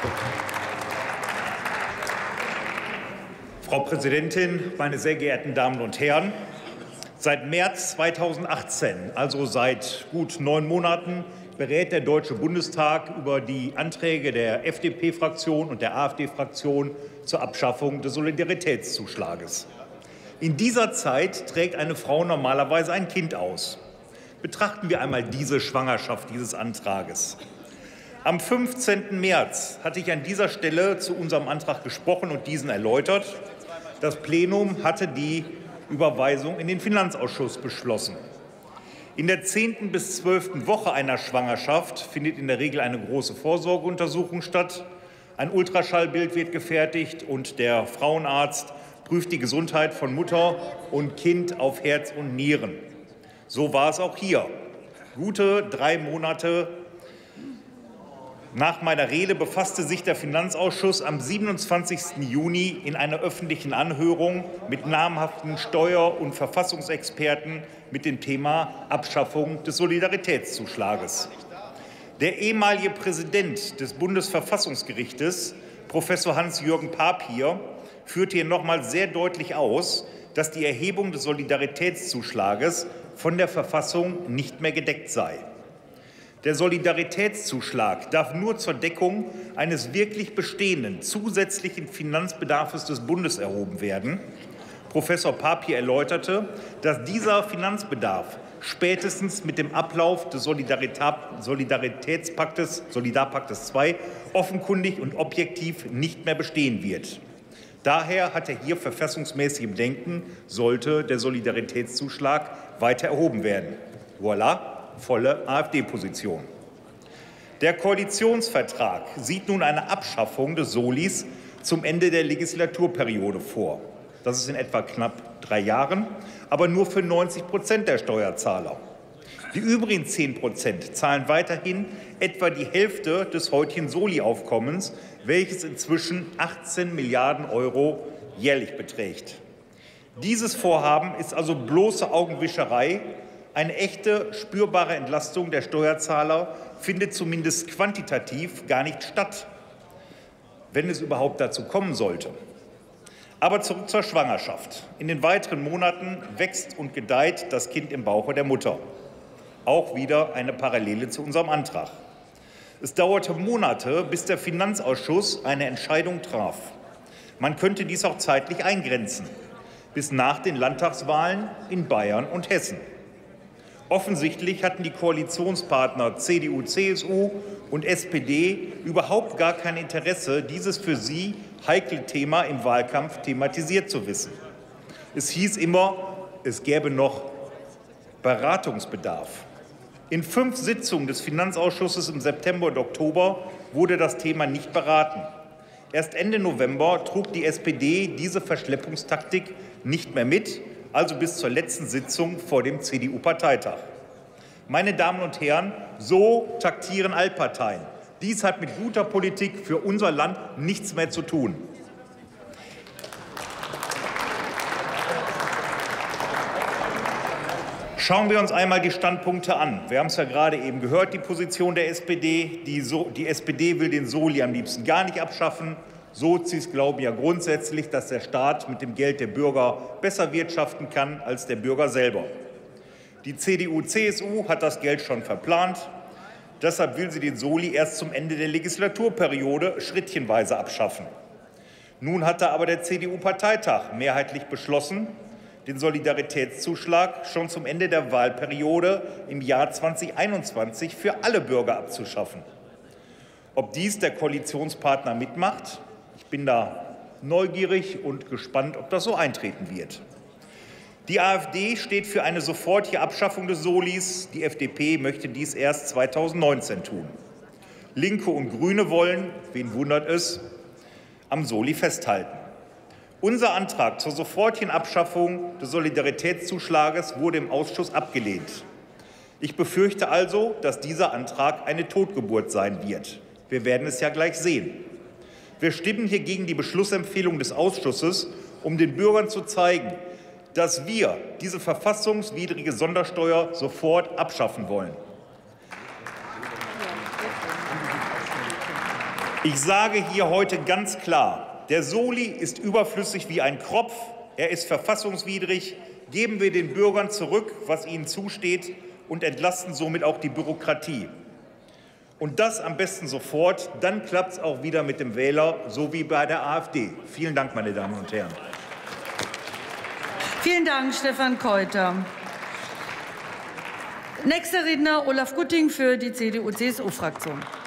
Frau Präsidentin, meine sehr geehrten Damen und Herren! Seit März 2018, also seit gut 9 Monaten, berät der Deutsche Bundestag über die Anträge der FDP-Fraktion und der AfD-Fraktion zur Abschaffung des Solidaritätszuschlages. In dieser Zeit trägt eine Frau normalerweise ein Kind aus. Betrachten wir einmal diese Schwangerschaft dieses Antrages. Am 15. März hatte ich an dieser Stelle zu unserem Antrag gesprochen und diesen erläutert. Das Plenum hatte die Überweisung in den Finanzausschuss beschlossen. In der 10. bis 12. Woche einer Schwangerschaft findet in der Regel eine große Vorsorgeuntersuchung statt. Ein Ultraschallbild wird gefertigt und der Frauenarzt prüft die Gesundheit von Mutter und Kind auf Herz und Nieren. So war es auch hier. Gute 3 Monate nach meiner Rede befasste sich der Finanzausschuss am 27. Juni in einer öffentlichen Anhörung mit namhaften Steuer- und Verfassungsexperten mit dem Thema Abschaffung des Solidaritätszuschlages. Der ehemalige Präsident des Bundesverfassungsgerichtes, Professor Hans-Jürgen Papier, führte hier noch einmal sehr deutlich aus, dass die Erhebung des Solidaritätszuschlages von der Verfassung nicht mehr gedeckt sei. Der Solidaritätszuschlag darf nur zur Deckung eines wirklich bestehenden zusätzlichen Finanzbedarfs des Bundes erhoben werden. Professor Papier erläuterte, dass dieser Finanzbedarf spätestens mit dem Ablauf des Solidaritätspaktes II offenkundig und objektiv nicht mehr bestehen wird. Daher hat er hier verfassungsmäßige Bedenken, sollte der Solidaritätszuschlag weiter erhoben werden. Voilà. Volle AfD-Position. Der Koalitionsvertrag sieht nun eine Abschaffung des Solis zum Ende der Legislaturperiode vor. Das ist in etwa knapp 3 Jahren, aber nur für 90% der Steuerzahler. Die übrigen 10% zahlen weiterhin etwa die Hälfte des heutigen Soli-Aufkommens, welches inzwischen 18 Milliarden € jährlich beträgt. Dieses Vorhaben ist also bloße Augenwischerei. Eine echte, spürbare Entlastung der Steuerzahler findet zumindest quantitativ gar nicht statt, wenn es überhaupt dazu kommen sollte. Aber zurück zur Schwangerschaft. In den weiteren Monaten wächst und gedeiht das Kind im Bauche der Mutter. Auch wieder eine Parallele zu unserem Antrag. Es dauerte Monate, bis der Finanzausschuss eine Entscheidung traf. Man könnte dies auch zeitlich eingrenzen, bis nach den Landtagswahlen in Bayern und Hessen. Offensichtlich hatten die Koalitionspartner CDU, CSU und SPD überhaupt gar kein Interesse, dieses für sie heikle Thema im Wahlkampf thematisiert zu wissen. Es hieß immer, es gäbe noch Beratungsbedarf. In 5 Sitzungen des Finanzausschusses im September und Oktober wurde das Thema nicht beraten. Erst Ende November trug die SPD diese Verschleppungstaktik nicht mehr mit, also bis zur letzten Sitzung vor dem CDU-Parteitag. Meine Damen und Herren, so taktieren Altparteien. Dies hat mit guter Politik für unser Land nichts mehr zu tun. Schauen wir uns einmal die Standpunkte an. Wir haben es ja gerade eben gehört, die Position der SPD. Die SPD will den Soli am liebsten gar nicht abschaffen. Sozis glauben ja grundsätzlich, dass der Staat mit dem Geld der Bürger besser wirtschaften kann als der Bürger selber. Die CDU-CSU hat das Geld schon verplant. Deshalb will sie den Soli erst zum Ende der Legislaturperiode schrittchenweise abschaffen. Nun hatte aber der CDU-Parteitag mehrheitlich beschlossen, den Solidaritätszuschlag schon zum Ende der Wahlperiode im Jahr 2021 für alle Bürger abzuschaffen. Ob dies der Koalitionspartner mitmacht? Ich bin da neugierig und gespannt, ob das so eintreten wird. Die AfD steht für eine sofortige Abschaffung des Solis. Die FDP möchte dies erst 2019 tun. Linke und Grüne wollen, wen wundert es, am Soli festhalten. Unser Antrag zur sofortigen Abschaffung des Solidaritätszuschlages wurde im Ausschuss abgelehnt. Ich befürchte also, dass dieser Antrag eine Totgeburt sein wird. Wir werden es ja gleich sehen. Wir stimmen hier gegen die Beschlussempfehlung des Ausschusses, um den Bürgern zu zeigen, dass wir diese verfassungswidrige Sondersteuer sofort abschaffen wollen. Ich sage hier heute ganz klar, der Soli ist überflüssig wie ein Kropf, er ist verfassungswidrig. Geben wir den Bürgern zurück, was ihnen zusteht, und entlasten somit auch die Bürokratie. Und das am besten sofort, dann klappt es auch wieder mit dem Wähler, so wie bei der AfD. Vielen Dank, meine Damen und Herren. Vielen Dank, Stefan Keuter. Nächster Redner Olaf Gutting für die CDU-CSU-Fraktion.